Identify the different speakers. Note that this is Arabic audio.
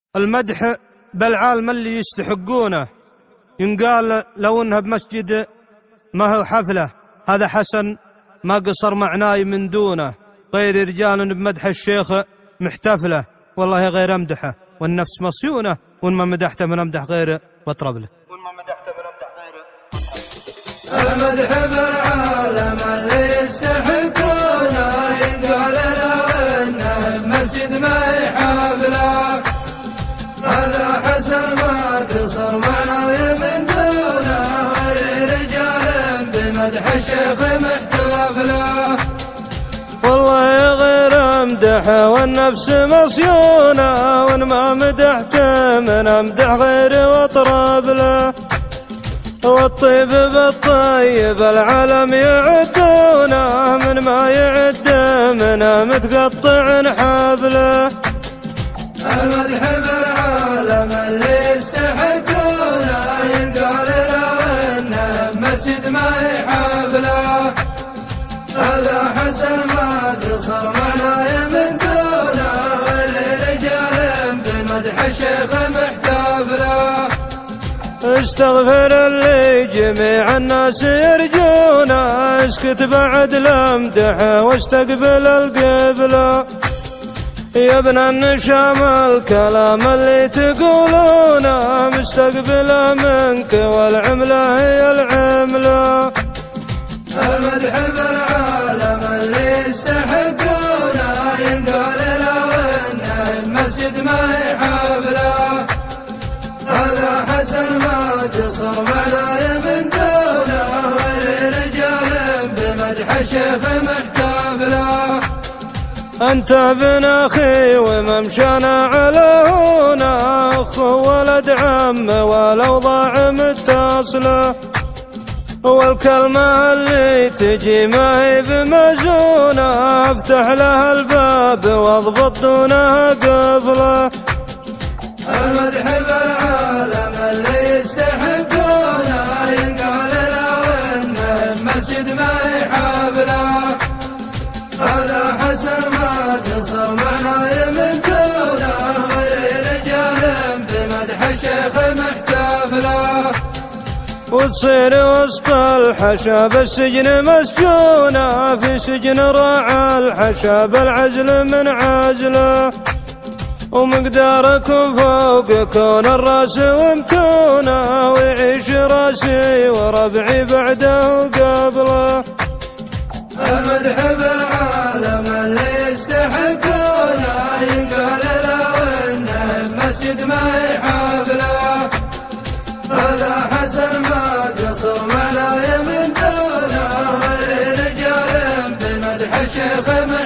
Speaker 1: المدح بالعالم اللي يستحقونه ينقال لو انها بمسجد ما هو حفله، هذا حسن ما قصر معناي من دونه. غير رجال بمدح الشيخ محتفله، والله غير امدحه والنفس مصيونه، وان ما مدحته من امدح غيره واطرب له.
Speaker 2: المدح بالعالم اللي يستحقونه ينقال لو انه بمسجد ما هي حفله، هذا حسن ما قصر معناي من دونه. غير رجال بمدح الشيخ محتفله،
Speaker 1: والله غير امدحه والنفس مصيونه، وان ما مدحته من امدح غيري واطرب له. والطيب بالطيب العالم يعدونه، من ما يعد منه متقطع حبله.
Speaker 2: المدح بالعالم اللي يستحقونه ينقال لو انه بمسجد ما هي حفله، هذا حسن ما قصر معناي من دونه. غير رجال بمدح الشيخ محتفله،
Speaker 1: استغفر اللي جميع الناس يرجونه، اسكت بعد لامدحه واستقبل القبله. يا ابن النشام الكلام اللي تقولونه مستقبله منك والعمله هي العمله.
Speaker 2: المدح بالعالم اللي يستحقونه ينقال لو انه بمسجد ما هي حفله، هذا حسن ما قصر معناي من دونه. غير رجال بمدح الشيخ محتفله،
Speaker 1: أنت ابن أخي وممشانا على هنا، أخ ولد عم ولو ضاع متصله. والكلمة اللي تجي ما هي بمزونة، افتح لها الباب واضبط دونها قفله.
Speaker 2: المدح بالعالم اللي يستحقونه ينقال لو انه بمسجد ما هي حفله، هذا حسن ما قصر معناي من دونه. غير رجال بمدح الشيخ محتفله،
Speaker 1: وتصير وسط الحشا بالسجن مسجونة، في سجن راعى الحشا بالعزل من عزله. ومقداركم فوق كون الراس ومتونه، ويعيش راسي وربعي بعده قبله.
Speaker 2: المدح بالعالم اللي يستحقونه ينقال لو انه بمسجد ما هي حفله، هذا حسن ما قصر معناي من دونه. غير رجال بمدح الشيخ